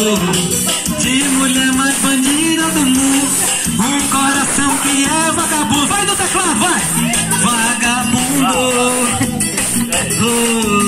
de mulher mais bandida do mundo, um coração que é vagabundo. Vai no teclado, vai! Vagabundo.